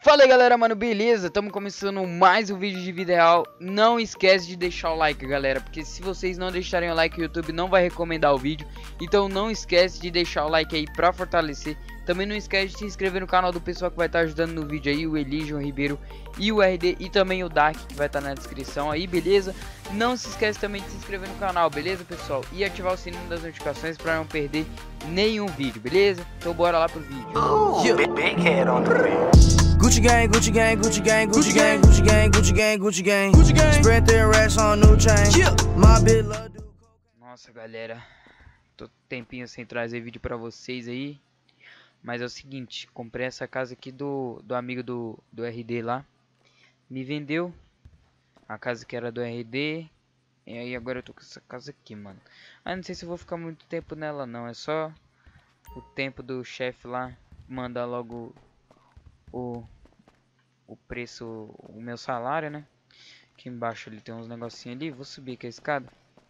Fala aí galera, mano, beleza? Estamos começando mais um vídeo de vida real. Não esquece de deixar o like, galera, porque se vocês não deixarem o like, o YouTube não vai recomendar o vídeo. Então não esquece de deixar o like aí pra fortalecer. Também não esquece de se inscrever no canal do pessoal que vai estar ajudando no vídeo aí, o Elijon Ribeiro e o RD, e também o Dark, que vai estar na descrição aí, beleza? Não se esquece também de se inscrever no canal, beleza, pessoal? E ativar o sininho das notificações pra não perder nenhum vídeo, beleza? Então bora lá pro vídeo. Big head on the beat. Gucci gang, Gucci gang, Gucci gang, Gucci gang, Gucci gang, Gucci gang, Gucci gang, Gucci gang. Spread their racks on new chain. My bitch love do. Nossa, galera, tô tempinho sem trazer vídeo pra vocês aí. Mas é o seguinte, comprei essa casa aqui do amigo do RD lá. Me vendeu a casa que era do RD. E aí agora eu tô com essa casa aqui, mano. Ah, não sei se eu vou ficar muito tempo nela não. É só o tempo do chefe lá mandar logo o preço, o meu salário, né? Aqui embaixo ele tem uns negocinhos ali. Vou subir aqui a escada.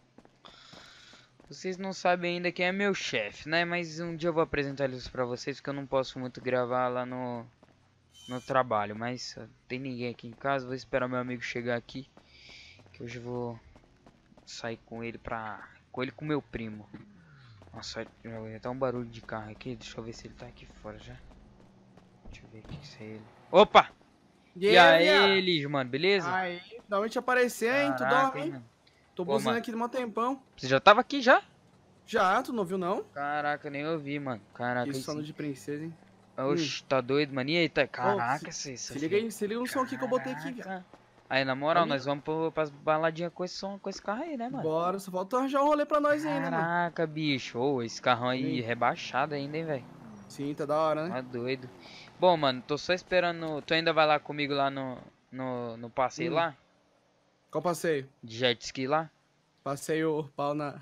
Vocês não sabem ainda quem é meu chefe, né? Mas um dia eu vou apresentar eles pra vocês, porque eu não posso muito gravar lá no trabalho. Mas tem ninguém aqui em casa, vou esperar meu amigo chegar aqui, que hoje eu vou sair com ele com meu primo. Nossa, já tá um barulho de carro aqui, deixa eu ver se ele tá aqui fora já. Deixa eu ver aqui se é ele. Opa! E aí, Elijo, mano, beleza? Aí, da onde aparecer, hein? Tu dorme, hein? Mano. Tô Pô, buzinando mano, aqui de um tempão. você já tava aqui já? Já, tu não viu, não? Caraca, nem ouvi, mano. Caraca, Que aí sono sim. de princesa, hein? Oxe, tá doido, mano? E aí, tá... Ô, Caraca, se liga aí, se liga no som aqui que eu botei aqui, viado. Caraca. Aí, na moral, Aí. nós vamos pras baladinhas com esse som, com esse carro aí, né, mano? Bora, só falta arranjar um rolê pra nós ainda, mano. Caraca, bicho. Ô, esse carrão aí Sim. rebaixado ainda, hein, velho? Sim, tá da hora, né? Tá doido. Bom, mano, tô só esperando... Tu ainda vai lá comigo lá no passeio lá? Qual passeio? De jet ski lá? Passeio pau na...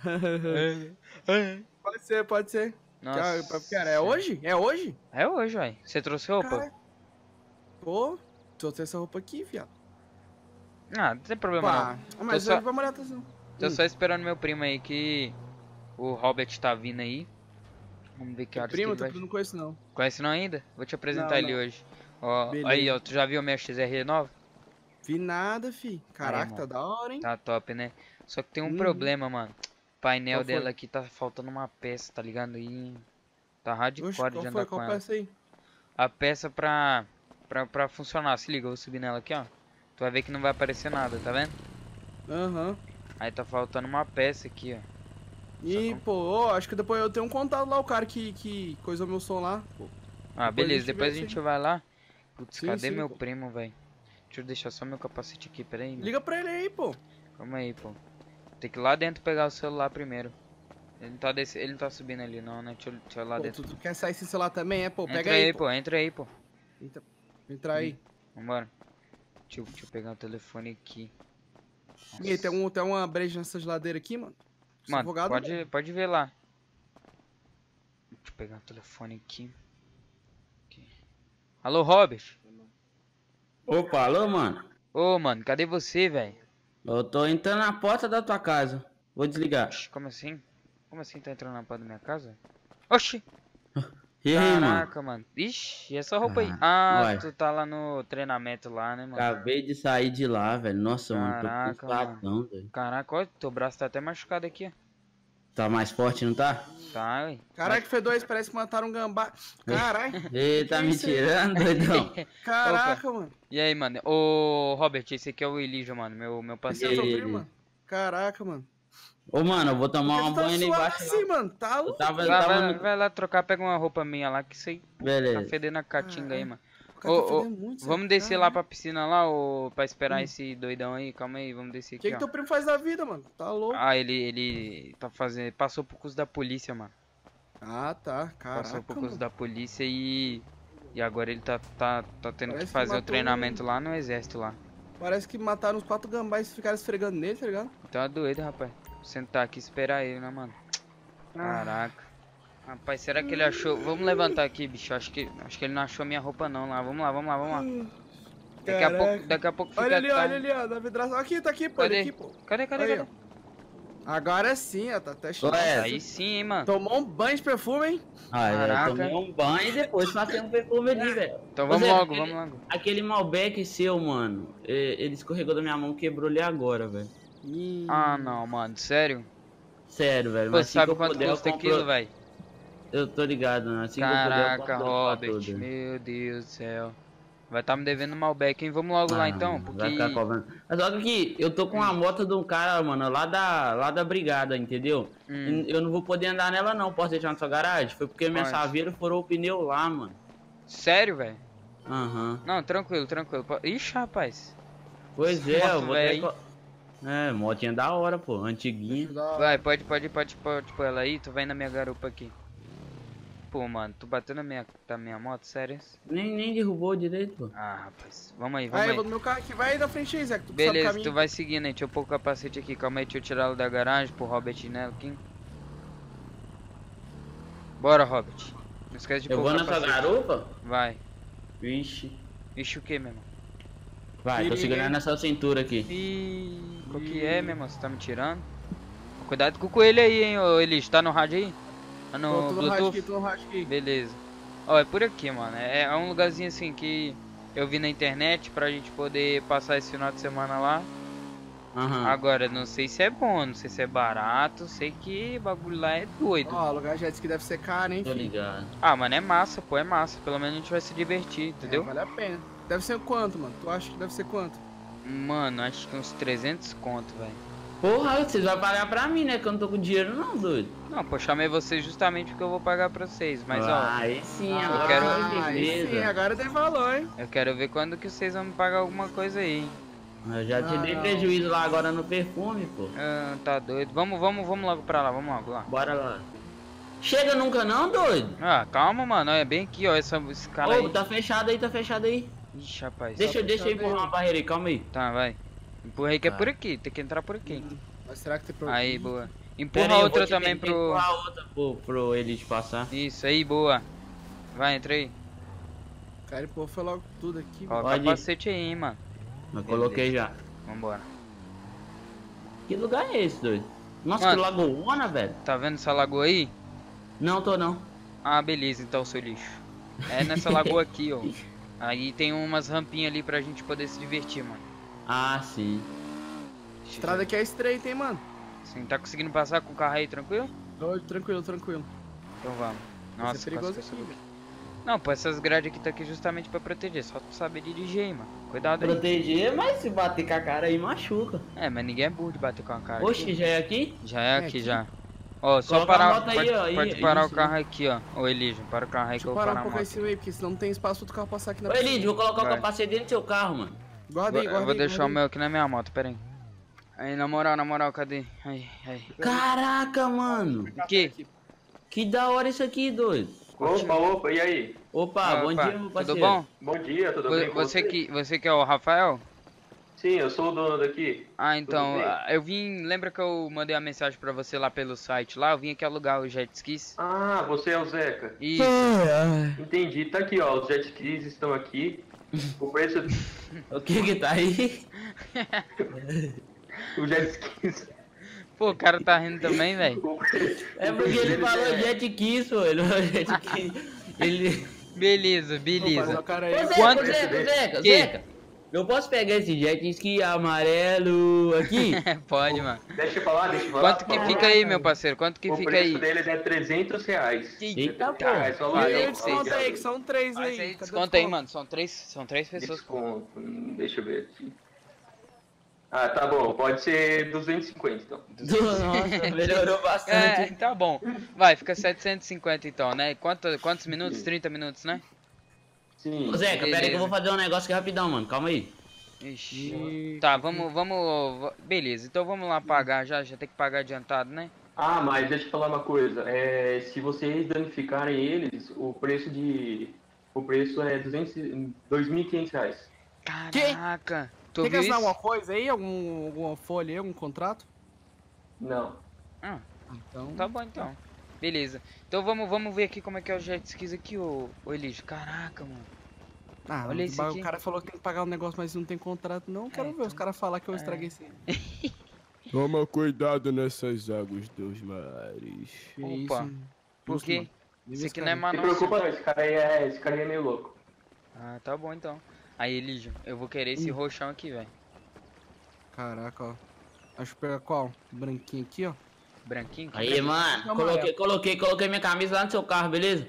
Pode ser, pode ser. Nossa. Cara, é hoje? É hoje? É hoje, velho. Você trouxe roupa? Caralho. Pô, trouxe essa roupa aqui, viado. Ah, não tem problema Pá, não. mas Tô só- ele vai molhar a atenção. Tô só esperando meu primo aí, que o Robert tá vindo aí. Vamos ver que horas que Primo, ele vai... não conheço, não. Conhece não ainda? Vou te apresentar Não, ele não. hoje. Ó, Beleza. aí, ó, tu já viu a minha XR nova? Vi nada, fi. Caraca, mano. tá da hora, hein? Tá top, né? Só que tem um Uhum. problema, mano. O painel Qual foi? dela aqui tá faltando uma peça, tá ligado? E tá Oxe, hardcore de qual andar foi? com Qual ela. peça aí? A peça pra funcionar, se liga, eu vou subir nela aqui, ó. Tu vai ver que não vai aparecer nada, tá vendo? Aham. Aí tá faltando uma peça aqui, ó. E, pô, ó, acho que depois eu tenho um contato lá, o cara que coisou meu som lá. Pô. Ah, Depois beleza, a gente depois a vê gente isso vai lá. Putz, Sim, cadê sim, meu pô. primo, velho? Deixa eu deixar só meu capacete aqui, peraí, mano. Liga pra ele aí, pô. Calma aí, pô. Tem que ir lá dentro pegar o celular primeiro. Ele não tá subindo ali não, né? Deixa eu ir lá Pô, dentro. tu quer sair sem celular também, é, pô? Pega Entra aí, pô, entra aí, pô. Entra aí. Vambora. Deixa eu pegar o telefone aqui. E aí, tem uma breja nessa geladeira aqui, mano? Sou Mano, advogado, né? pode ver lá. Deixa eu pegar o telefone aqui. Alô, Robert? Opa, alô, mano. Ô, mano, cadê você, velho? Eu tô entrando na porta da tua casa. Vou desligar. Como assim? Como assim tá entrando na porta da minha casa? Oxi! E aí, mano? Caraca, mano. Ixi, e essa roupa aí? Ah, uai. tu tá lá no treinamento lá, né, mano? Acabei de sair de lá, velho. Nossa, mano, Caraca, tô cansadão, velho. Caraca, ó, teu braço tá até machucado aqui, ó. Tá mais forte, não tá? Tá, ué. Caralho, F2, parece que mataram um gambá. Caralho. Ei, tá Que me isso aí? tirando, doidão? Caraca, mano. E aí, mano? Ô, Robert, esse aqui é o Elijo, mano, meu Esse é parceiro. teu Ei, primo, mano? Caraca, mano. Ô, mano, eu vou tomar Por que uma tu tá banho ali suado embaixo. assim, lá. mano? Tá Eu louco. tava, Vai lá trocar, pega uma roupa minha lá, que isso aí tá Beleza. fedendo a caatinga aí, mano. O cara tá Ô, fedendo muito, vamos Zé. descer lá Caralho. pra piscina lá, ô, pra esperar esse doidão aí. Calma aí, vamos descer O aqui, que ó. teu primo faz da vida, mano? Tá louco. Ah, ele tá fazendo... Passou por curso da polícia, mano. Ah, tá. Passou Caraca, por curso mano. da polícia e agora ele tá tendo Parece que que fazer o matou treinamento lá no exército lá. Parece que mataram os 4 gambás e ficaram esfregando nele, tá ligado? Tá doido, rapaz. Vou sentar aqui e esperar ele, né, mano? Caraca. Rapaz, será que ele achou... Vamos levantar aqui, bicho. Acho que ele não achou minha roupa não lá. Vamos lá. Daqui a pouco fica Olha ali, tarde. ó, na vidraça. Aqui, tá aqui, pô. Cadê? Ele aqui, pô. Cadê? Aí, ó. Agora sim, ó, tá até cheio. Ué, Aí sim, hein, mano. Tomou um banho de perfume, hein? Caraca. Tomei um banho e depois passei um perfume ali, velho. Então Ô, vamos Zé, logo, vamos logo. Aquele Malbec seu, mano, ele escorregou da minha mão, quebrou ali agora, velho. Ih. Ah, não, mano. Sério? Sério, velho. Pô, Mas assim sabe que eu quanto puder, eu custa compro- aquilo, velho? Eu tô ligado, né? Assim que eu puder, eu Caraca, compro pra Robert. tudo. Meu Deus do céu. Vai tá me devendo Malbec, hein? Vamos logo lá então, porque... Vai ficar cobrando. Mas olha que eu tô com a moto de um cara, mano, lá da brigada, entendeu? Eu não vou poder andar nela não, posso deixar na sua garagem? Foi porque minha Pode. saveira furou o pneu lá, mano. Sério, velho? Aham. Não, tranquilo, tranquilo. Ixi, rapaz. Pois é, eu Moto vou velha, ter... É, motinha da hora, pô, antiguinha. Vai, pode pôr ela aí, tu vai na minha garupa aqui. Pô, mano, tu bateu na minha moto, sério? Nem derrubou direito, pô. Ah, rapaz. Vamos aí, Aí, vamos eu vou aí. no meu carro aqui. Vai aí da frente aí, Zé, que tu sabe o Beleza, caminho. tu vai seguindo aí. Deixa eu pôr o capacete aqui. Calma aí, deixa eu tirar ela da garagem pro Robert Nelo aqui. Bora, Robert. Não esquece de Eu pôr vou o na sua capacete. garupa? Vai. Vixe. Ixi, o que, meu irmão? Vai, tô Perigo, segurando hein? nessa cintura aqui. Ih, o que é, meu irmão? Você tá me tirando? Cuidado com o coelho aí, hein, ô Elis. Tá no rádio aí? Tá no Tô no rádio Bluetooth? aqui, tô no rádio aqui. Beleza. Ó, é por aqui, mano. É um lugarzinho assim que eu vi na internet pra gente poder passar esse final de semana lá. Aham. Agora, não sei se é bom, não sei se é barato, sei que o bagulho lá é doido. Ó, alugar jet ski deve ser caro, hein, Tô filho. ligado. Ah, mano, é massa, pô, é massa. Pelo menos a gente vai se divertir, entendeu? É, vale a pena. Deve ser quanto, mano? Tu acha que deve ser quanto? Mano, acho que uns 300 conto, velho. Porra, vocês vão pagar pra mim, né? Que eu não tô com dinheiro não, doido. Não, pô, chamei vocês justamente porque eu vou pagar pra vocês. Mas, ó, Aí sim, Ah, agora quero- foi aí sim, beleza. agora tem valor, hein? eu quero ver quando que vocês vão me pagar alguma coisa aí, hein? Eu já te dei Não. prejuízo lá agora no perfume, pô. Ah, tá doido. Vamos logo pra lá, vamos logo lá. Bora lá. Chega nunca não, doido? Ah, calma, mano. É bem aqui, ó. Esse cara Ô, aí. tá fechado aí, tá fechado aí. Ixi, rapaz. Deixa eu fechado empurrar aí. uma barreira aí, calma aí. Tá, vai. Empurra aí que é Vai. por aqui. Tem que entrar por aqui. Mas será que tem problema? Aí, boa. Pera Empurra aí, eu outra vou te também tentar pro... empurrar outra pro Elis passar. Isso aí, boa. Vai, entra aí. Cara, pô, foi logo tudo aqui. Coloca o Pode ir. capacete aí, hein, mano. Eu coloquei já. Vambora. Que lugar é esse, doido? Nossa, Mano. que lagoona, velho. Tá vendo essa lagoa aí? Não, tô não. Ah, beleza, então, seu lixo. É nessa lagoa aqui, ó. Aí tem umas rampinhas ali pra gente poder se divertir, mano. Ah, sim. Estrada aqui é estreita, hein, mano? Sim, tá conseguindo passar com o carro aí, tranquilo? Tranquilo, tranquilo. Então vamos. Vai Nossa, ser perigoso quase que eu aqui, subi. velho. Não, pô, essas grades aqui tá aqui justamente pra proteger. Só tu saber dirigir aí, mano. Cuidado aí. Proteger, mas se bater com a cara aí machuca. É, mas ninguém é burro de bater com a cara. Oxe, já é aqui? Já é É aqui, aqui. já. Ó, só Coloca a parar. moto aí, Pode, ó, aí, pode parar isso, o carro aqui, ó. Ô, Elígio, para o carro aí que Deixa eu eu vou parar parar um a pouco aí moto. em cima aí, porque senão não tem espaço pro outro carro passar aqui na Ô, frente. Elidio, vou colocar Vai. o capacete dentro do seu carro, mano. Guarda aí, Eu guarda vou aí, deixar o guarda meu aqui na minha moto, pera aí. Aí, na moral, cadê? Aí. Caraca, mano. O quê? Que da hora isso aqui, doido. Opa, e aí? Opa, bom Opa, dia, meu parceiro. tudo bom? Bom dia, tudo bem com Você que é o Rafael? Sim, eu sou o dono daqui. Ah, então, Tudo bem? eu vim, lembra que eu mandei uma mensagem pra você lá pelo site lá? Eu vim aqui alugar os jet skis. Ah, você é o Zeca. Isso, Entendi, tá aqui ó, os jet skis estão aqui. O preço O que tá aí? os jet skis. pô, o cara tá rindo também, velho. O preço- É porque ele falou jet kiss, pô. Ele falou jet kiss. Ele... Beleza, Fazer beleza. o cara Ô, aí. Quanto- Zeca, Que? Zeca. Eu posso pegar esse jet ski amarelo aqui? Pode, mano. Deixa eu falar. Quanto que fica aí, meu parceiro? Quanto que O fica preço aí? deles é R$300. Eita, pô. Ah, é só E lá, aí, ó, desconta ó, aí, que são três Mas aí. aí, Cadê o desconta aí, desconto? mano. São três pessoas. Desconto. Deixa eu ver aqui. Ah, tá bom. Pode ser 250 então. Nossa, melhorou É, bastante. tá bom. Vai, fica 750 então, né? Quantos minutos? 30 minutos, né? Sim. Ô, Zeca, pera aí que Beleza. eu vou fazer um negócio aqui rapidão, mano. Calma aí. Ixi. Tá, vamos. Beleza, então vamos lá pagar já tem que pagar adiantado, né? Ah, mas deixa eu falar uma coisa. Se vocês danificarem eles, o preço é R$2.500. Caraca! Tu Tem que viu assinar isso? alguma coisa aí? Alguma folha aí? Algum contrato? Não. Ah, Então. tá bom então. Beleza. Então vamos ver aqui como é que é o jet skis aqui, ô Elígio. Caraca, mano. Ah, Olha esse aqui. o cara falou que tem que pagar um negócio, mas não tem contrato. Não quero ver os caras falar que eu estraguei isso aí. Toma cuidado nessas águas dos mares. Que Opa. isso? Por Justo, quê? mano. Isso aqui não é Não se mano. preocupa não, esse cara aí é meio louco. Ah, tá bom então. Aí, Elígio, eu vou querer esse roxão aqui, velho. Caraca, ó. Acho que pega qual? Branquinho aqui, ó. Branquinho? que Aí, branquinho? mano, coloquei minha camisa lá no seu carro, beleza?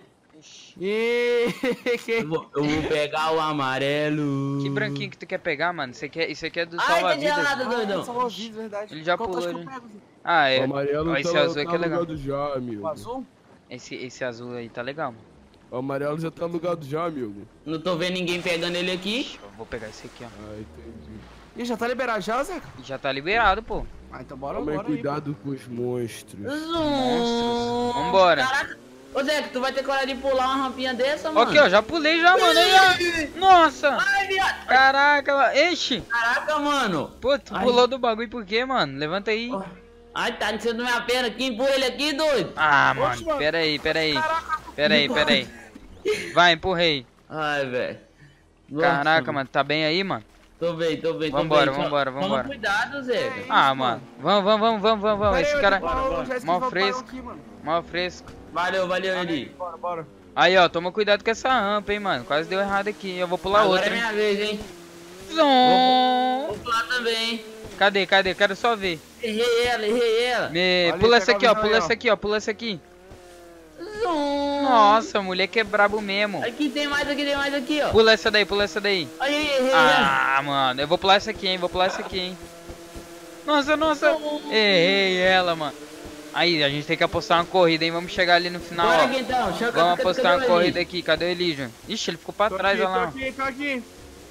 E Eu vou pegar o amarelo. Que branquinho que tu quer pegar, mano? Isso aqui é do Ai, que salva-vidas. gelado, doidão. salva-vidas, verdade. Ele já Qual tu pulou acha que eu ali. pego, Zé? Ah, O é. amarelo Ó, tá, esse azul aqui tá é legal. alugado já, amigo. O azul? Esse azul aí tá legal, mano. O amarelo já tá alugado já, amigo. Não tô vendo ninguém pegando ele aqui. Eu vou pegar esse aqui, ó. Ah, entendi. Ih, já tá liberado já, Zeca? E já tá liberado, pô. Ah, então bora, Toma bora cuidado com os monstros. Monstros. Vambora. Caraca. Ô, Zé, tu vai ter coragem de pular uma rampinha dessa, mano? Aqui, ó. Já pulei já, mano. Aí, ó. Nossa. Ai, viado. Caraca, enche. Caraca, mano. Pô, tu Ai. pulou do bagulho por quê, mano? Levanta aí. Ai, tá descendo da minha perna. Quem empurra ele aqui, doido? Ah, Oxe, mano. mano. Pera aí. Pera aí. Vai, empurrei. Ai, velho. Nossa, Caraca, mano. Tá bem aí, mano? Tô bem. Vambora, Só vambora. Toma cuidado, Zé. Ah, mano. Vamos. Esse cara... Mal Mal fresco. aqui, mano. Mal fresco. Valeu, Eli. Bora, bora. Aí, ó. Toma cuidado com essa rampa, hein, mano. Quase deu errado aqui. Eu vou pular Agora outra, é hein. minha vez, hein? Zum. Vou pular também, hein? Cadê? Quero só ver. Errei ela. Olha, Pula pega essa a aqui, ó. visão aí, Pula essa aqui. Zum. Nossa, o moleque é brabo mesmo. Aqui tem mais aqui, ó. Pula essa daí. Aí, errei, Ah, mano. Eu vou pular essa aqui, hein. Nossa. Errei ela, mano. Aí, a gente tem que apostar uma corrida, hein. Vamos chegar ali no final, Bora ó. aqui então. Vamos apostar uma corrida aqui. Cadê o Elijah? Ixi, ele ficou pra trás, olha lá. Tô aqui.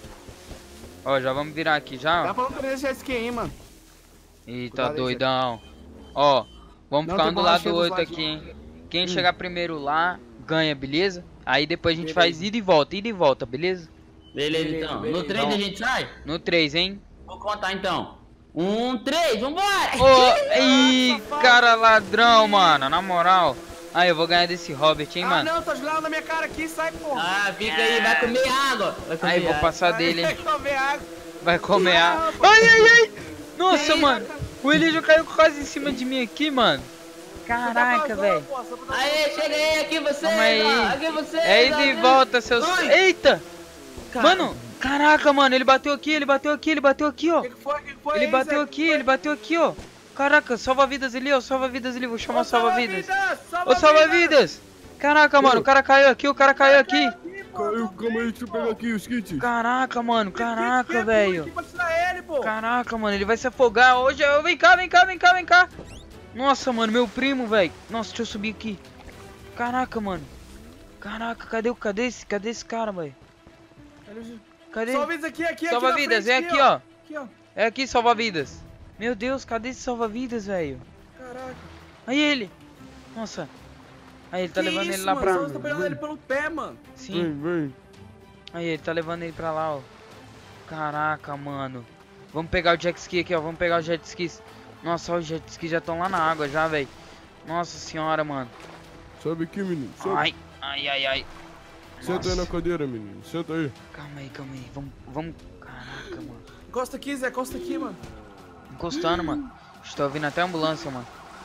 Ó, já vamos virar aqui, já, Tá ó. falando pra jet ski, hein, mano. Eita, Cuidado aí, doidão. Ó, vamos Não, ficar tem um do lado do borrachinha dos outro lados. aqui, hein. Quem chegar primeiro lá, ganha, beleza? Aí depois a gente faz ida e volta, beleza? Beleza, então. beleza. No 3 a gente sai? No 3, hein? Vou contar então. 1, 3, vambora! Ô, ih, cara ladrão, mano, na moral. Aí, eu vou ganhar desse Robert, hein, Ah, mano. não, tá jogando na minha cara aqui, sai, porra. Ah, fica aí, vai comer água. Vai comer Aí, vou água. passar dele, hein. Vai comer água. Vai comer a... Não, Ai. Nossa, Ei, mano. O Elijah caiu quase em cima de mim aqui, mano. Caraca, velho. Aê, chega aí, aqui vocês, Calma aí. ó. Aqui vocês. É ida e volta, seus... Ui. Eita! Cara. Mano, caraca, mano. Ele bateu aqui, ó. O que foi? Ele bateu aqui, ó. Caraca, salva-vidas ali, ó. Salva-vidas ali. Vou chamar o salva-vidas. Ô, salva-vidas. Caraca, mano. O cara caiu aqui, Caiu, calma aí, deixa eu pegar aqui os kits. Caraca, mano. Caraca, velho. Pra tirar ele, pô. Caraca, mano. Ele vai se afogar hoje. Vem cá. Nossa, mano. Meu primo, velho. Nossa, deixa eu subir aqui. Caraca, mano. Caraca, cadê esse cara, velho? Cadê? Salva-vidas aqui. Salva-vidas, na é frente, aqui, ó. Aqui, ó. É aqui, salva-vidas. Meu Deus, cadê esse salva-vidas, velho? Caraca. Aí ele. Nossa. Aí ele tá Que levando isso, ele lá mano? pra... Você tá pegando ele pelo pé, mano. Sim. Vem. Aí ele tá levando ele pra lá, ó. Caraca, mano. Vamos pegar o jet ski aqui, ó. Vamos pegar os jet skis. Nossa, ó, os jet skis já estão lá na água já, velho. Nossa senhora, mano. Sobe aqui, menino. Sobe. Ai. Senta aí na Nossa. cadeira, menino. Senta aí. Calma aí. Vamos. Caraca, mano. Encosta aqui, Zé. Encosta aqui, mano. Encostando, mano. Estou ouvindo até a ambulância, mano.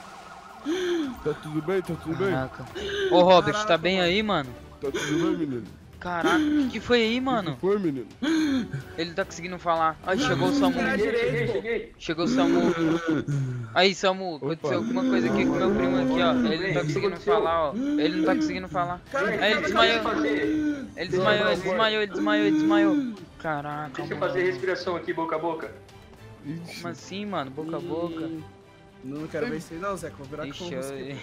Tá tudo bem? Caraca. Ô, Robert, tá Caraca, bem mano. aí, mano? Tá tudo bem, menino? Caraca, o que foi aí, O mano? que foi, menino? Ele tá conseguindo falar. Ai, chegou o Samu. Cheguei. Chegou o Samu. Aí, Samu, aconteceu alguma coisa aqui com meu primo aqui, ó. Ele não tá conseguindo falar, ó. Ele não tá conseguindo falar. Aí ele desmaiou. Ele desmaiou. Caraca, Deixa eu fazer mano. respiração aqui, boca a boca. Como assim, mano? Boca a boca. Não quero ver isso aí não, Zé. Vou virar aqui com Ixi, você.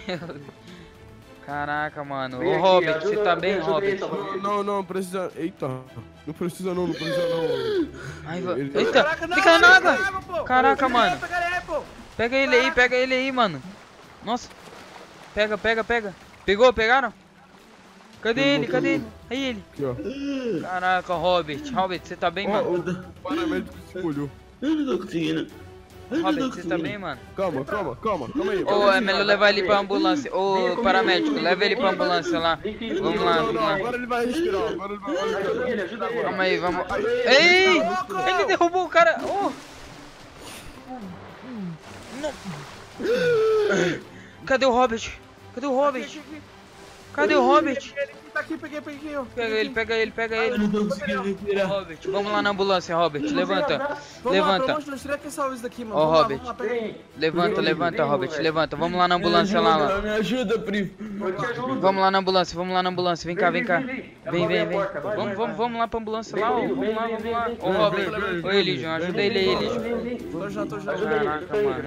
Caraca, mano. Vem Ô, aqui, Robert, ajuda- você tá me bem, ajuda aí, Robert? salva-vidas. Não precisa. Eita. Não precisa não. Ai, Ele- Eita, Caraca, não, fica na não, água. não, pô. Caraca, mano. Pega ele, pô. Pega ele aí, mano. Nossa. Pega. Pegaram? Cadê ele? Aí ele. Aqui, ó. Caraca, Robert, você tá bem, Ó, mano? o paramédico se molhou. Eu não tô conseguindo. Robert, você tá bem, mano? Calma aí. Ô, é melhor levar ele pra ambulância. Ô, paramédico, leva ele pra ambulância lá. Vamos lá. Agora ele vai respirar. Ajuda ele. Calma aí, vamos. Ei! Ele derrubou o cara. Oh! Cadê o Robert? Cadê o Robert? Cadê o Robert? Tá aqui, peguei, ó. Pega ele. Eu não tô conseguindo respirar. Robert, vamos lá na ambulância, Robert. Levanta. Vamos lá, Levanta. pelo amor de Deus, tira que salve isso daqui, mano. Ó, Vamos lá, Robert. vamos lá, pega aí. Levanta, Robert. Levanta. Vamos lá na ambulância lá. Me ajuda, primo. Eu te ajudo. Vamos lá na ambulância. Vem cá. Vem. Abrir a porta, vai. Vamos lá pra ambulância lá. Vem, Vamos lá. vem. Ô, Robert. Ô, Eligion, ajuda ele aí, Eligion. Tô já. Caraca, mano.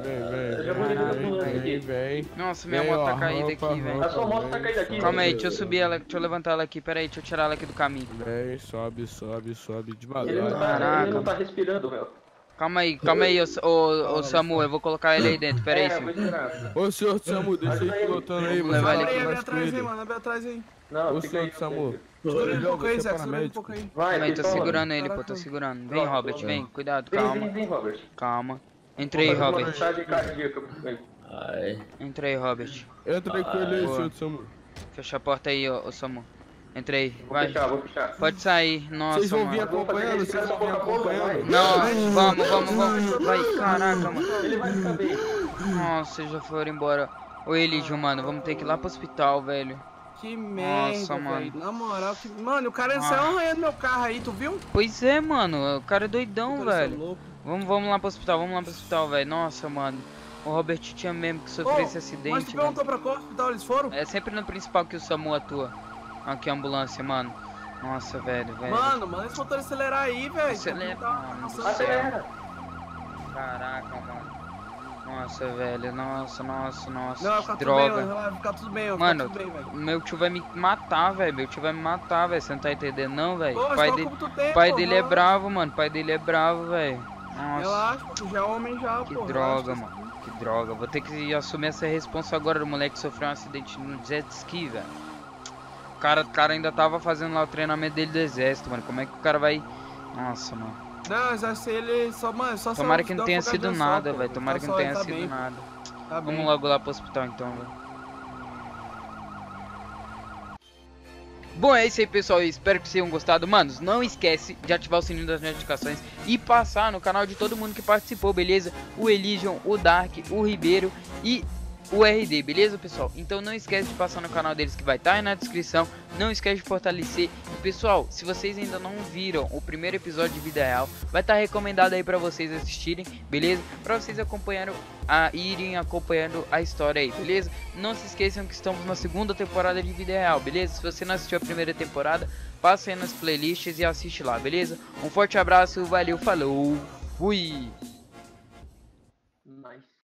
Já vou ligar a ambulância aqui. Vem. Nossa, minha moto tá caída aqui, velho. A sua moto tá caída aqui. Calma aí, deixa eu subir ela, deixa eu levantar ela aqui, pera aí, deixa eu tirar ela aqui do caminho. Vem, sobe devagar. Ele não tá respirando, velho. Calma aí, ô Samu, eu vou colocar ele aí dentro, pera aí, vou filho. esperar. Ô, senhor Samu, deixa ele pilotando aí, Vamos mano. levar ele Abre aqui. aí atrás aí, mano. Abre atrás aí. Não, Ô, fica aí. senhor Samu. Segura um pouco aí, Você Zé. é Segura um paramédico? pouco aí. Vai, Calma aí, tô pistola. segurando ele, pô, tô Caraca. segurando. Vem, Pronto, Robert, pronto. vem, cuidado, Vem, calma, Robert. calma. Entra aí, Uma Robert, mensagem cardíaca. Ai. entra aí, Robert. Entra aí com ele aí, Boa. senhor Samu. Fecha a porta aí, ô Samu. Entra aí, Vou vai. fechar. Pode sair, Vocês nossa, vão vir mano. acompanhando, vocês vão vir acompanhando. Não, vamos, vai, caraca, mano. Ele vai ficar bem. Nossa, já foram embora. Ô Elidio, mano, vamos ter que ir lá pro hospital, velho. Que merda, Nossa, mano. velho. Na moral, que... Mano, o cara saiu arranhando meu carro aí, tu viu? Pois é, mano, o cara é doidão, O cara é velho. louco. Vamos lá pro hospital, velho. Nossa, mano. O Robert tinha mesmo que sofrer esse Mas tu acidente, velho. perguntou pra qual hospital eles foram? É sempre no principal que o SAMU atua. Aqui a ambulância, mano. Nossa, velho. Mano, manda esse motor acelerar aí, velho. Acelera. Tá Mano do passando céu. Acelera. Caraca, mano. Nossa, velho. Nossa. Não, Que vai ficar tudo bem, droga. mano. Vai ficar tudo bem, vai Mano, ficar tudo bem, velho. meu tio vai me matar, velho. Você não tá entendendo, não, velho? Pô, O pai, só dele, como tu tem, pai pô, dele é relaxa. bravo, mano. O pai dele é bravo, velho. Nossa. Relaxa, tu já é homem já, Que pô. droga, relaxa. mano. Que droga. Vou ter que assumir essa responsa agora do moleque que sofreu um acidente no jet ski, velho. O cara ainda tava fazendo lá o treinamento dele do exército, mano. Como é que o cara vai... Nossa, mano. Não, já sei, ele só, mano, só Tomara só que dá não uma tenha sido focadinha só, nada, pô. velho. Tomara que Só não tenha ele tá sido bem, nada. tá Vamos bem. logo lá pro hospital então, velho. Bom, é isso aí, pessoal. Eu espero que vocês tenham gostado. Manos, não esquece de ativar o sininho das notificações e passar no canal de todo mundo que participou, beleza? O Eligion, o Dark, o Ribeiro e o RD, beleza, pessoal? Então não esquece de passar no canal deles que vai estar aí na descrição. Não esquece de fortalecer. E, pessoal, se vocês ainda não viram o primeiro episódio de Vida Real, vai estar recomendado aí pra vocês assistirem, beleza? Pra vocês irem acompanhando a história aí, beleza? Não se esqueçam que estamos na segunda temporada de Vida Real, beleza? Se você não assistiu a primeira temporada, passa aí nas playlists e assiste lá, beleza? Um forte abraço, valeu, falou, fui!